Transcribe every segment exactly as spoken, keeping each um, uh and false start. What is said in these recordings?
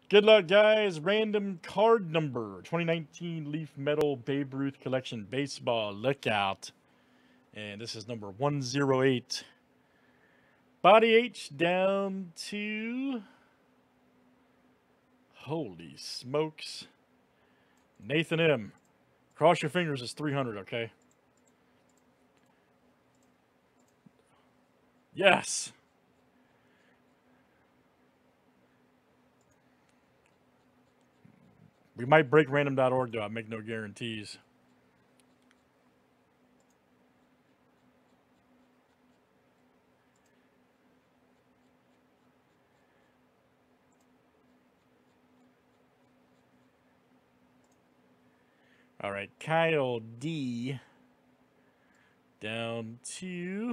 Good luck, guys. Random card number twenty nineteen Leaf Metal Babe Ruth Collection Baseball. Look out. And this is number one oh eight. Body H down to. Holy smokes. Nathan M. Cross your fingers, it's three hundred, okay? Yes. We might break random dot org, though. I make no guarantees. All right, Kyle D. Down to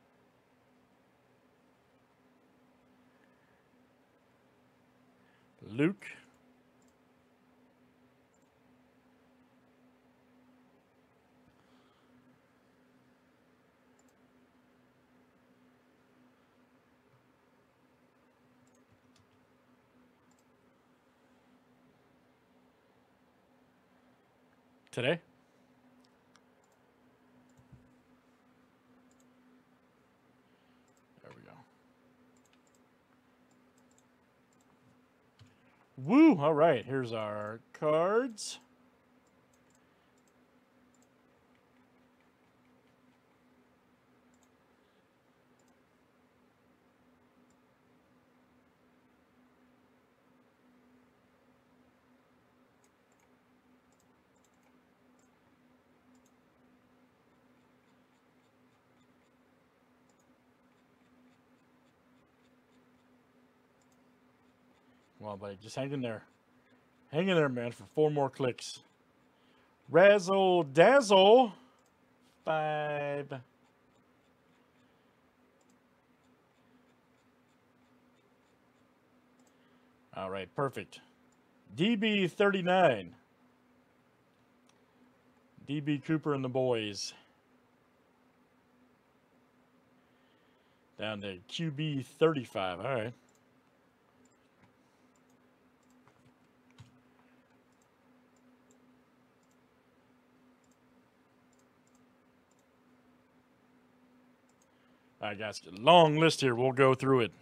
Luke. Today. There we go. Woo! All right, here's our cards. Come on, buddy. Just hang in there. Hang in there, man, for four more clicks. Razzle Dazzle. Five. All right, perfect. D B thirty-nine. D B Cooper and the boys. Down to Q B thirty-five. All right. All right, guys. Long list here. We'll go through it.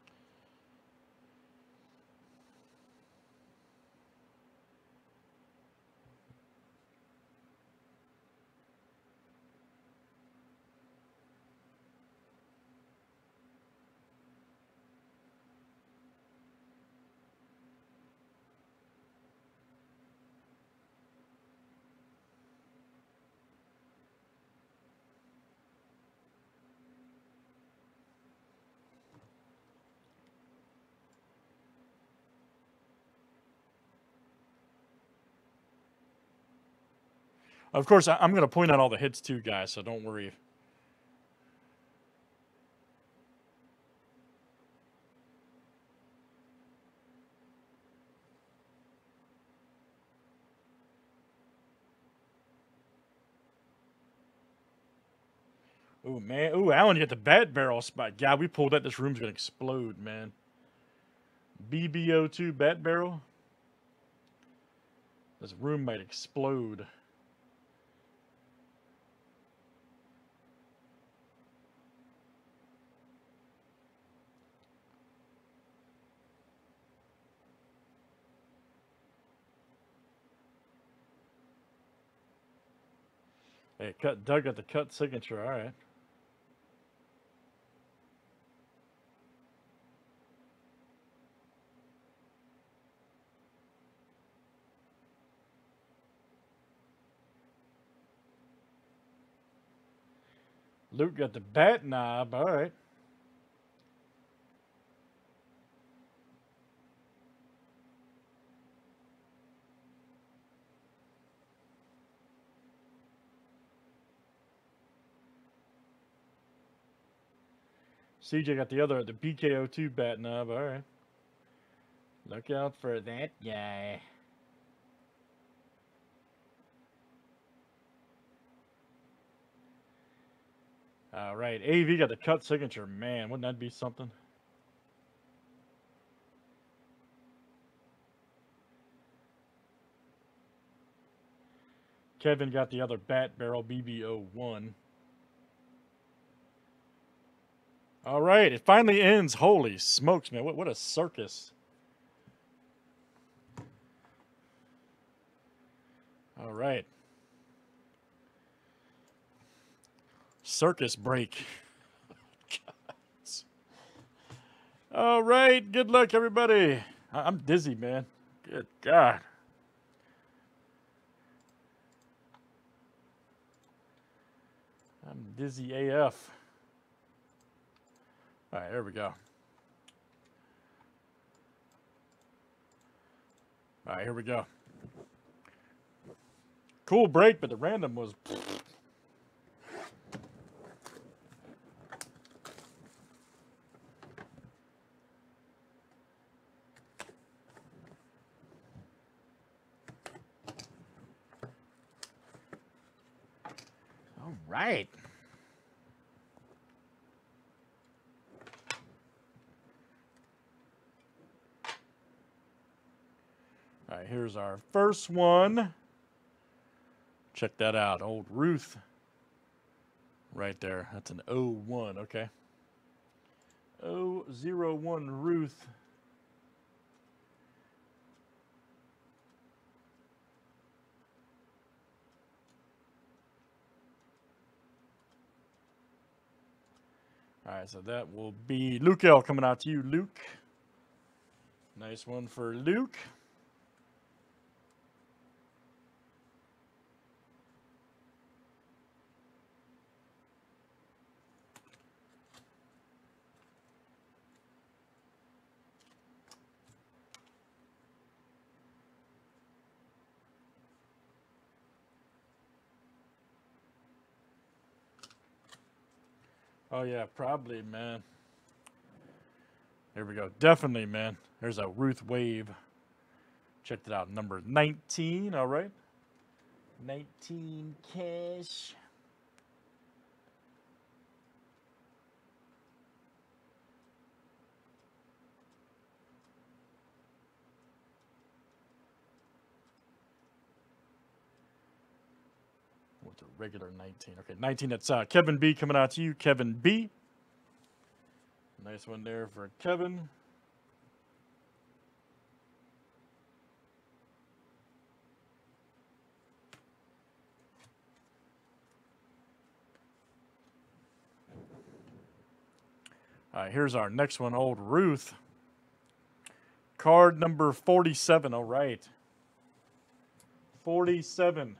Of course, I'm going to point out all the hits too, guys, so don't worry. Ooh, man. Ooh, Alan, you got the bat barrel spot. God, we pulled that. This room's going to explode, man. B B O two bat barrel. This room might explode. Hey, cut. Doug got the cut signature. All right. Luke got the bat knob. All right. C J got the other, the B K O two bat knob. All right. Look out for that guy. All right. A V got the cut signature. Man, wouldn't that be something? Kevin got the other bat barrel, B B zero one. All right, it finally ends. Holy smokes, man. What, what a circus. All right. Circus break. All right, good luck, everybody. I'm dizzy, man. Good God. I'm dizzy A F. All right, there we go. All right, here we go. Cool break, but the random was... All right. All right, here's our first one. Check that out. Old Ruth. Right there. That's an oh one, okay. oh zero one Ruth. All right, so that will be Luke L coming out to you, Luke. Nice one for Luke. Oh, yeah, probably, man. There we go. Definitely, man. There's a Ruth wave. Check it out. Number nineteen, all right. nineteen cash. What's a regular nineteen? Okay, nineteen. That's uh, Kevin B coming out to you, Kevin B. Nice one there for Kevin. All right, here's our next one, old Ruth. Card number forty-seven, all right. forty-seven.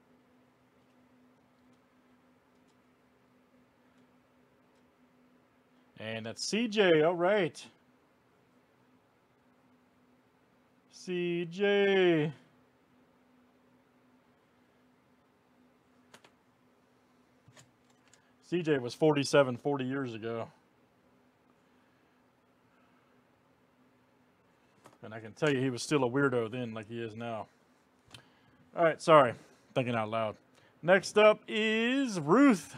And that's C J, all right. C J. C J was forty-seven forty years ago. And I can tell you he was still a weirdo then like he is now. All right, sorry. Thinking out loud. Next up is Ruth.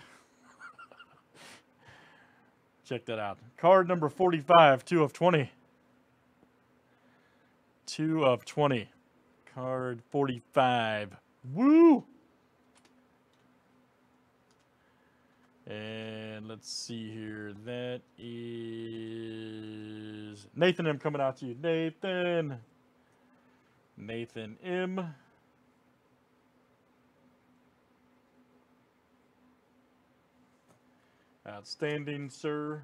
Check that out. Card number forty-five, two of twenty. two of twenty. Card forty-five. Woo! And let's see here. That is Nathan M coming out to you. Nathan. Nathan M. Outstanding, sir.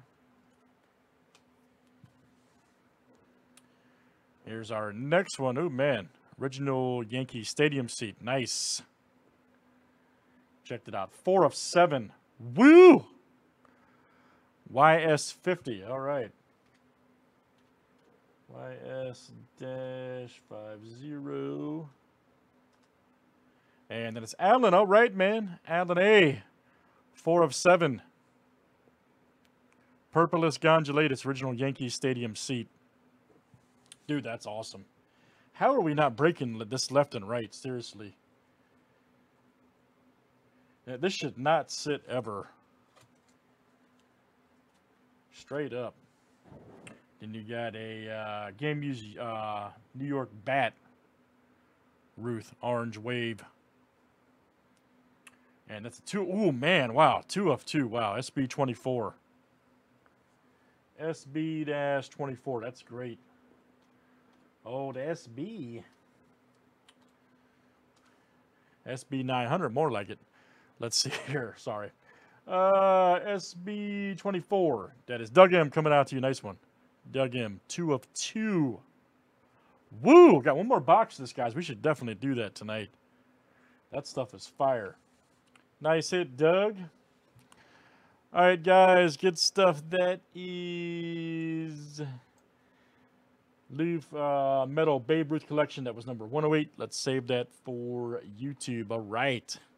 Here's our next one. Oh, man. Original Yankee Stadium seat. Nice. Checked it out. Four of seven. Woo! Y S fifty. All right. Y S fifty. And then it's Allen. All right, man. Allen A. Four of seven. Purpleus Gondolatus, original Yankee Stadium seat. Dude, that's awesome. How are we not breaking this left and right? Seriously. Yeah, this should not sit ever. Straight up. Then you got a uh, Game Use uh, New York Bat. Ruth, orange wave. And that's a two. Oh, man. Wow. Two of two. Wow. S B twenty-four. S B twenty-four. That's great. Oh, the S B. S B nine hundred. More like it. Let's see here. Sorry. Uh, S B twenty-four. That is Doug M coming out to you. Nice one. Doug M. Two of two. Woo! Got one more box of this, guys. We should definitely do that tonight. That stuff is fire. Nice hit, Doug. All right, guys. Good stuff. That is Leaf uh, Metal Babe Ruth collection. That was number one oh eight. Let's save that for YouTube. All right.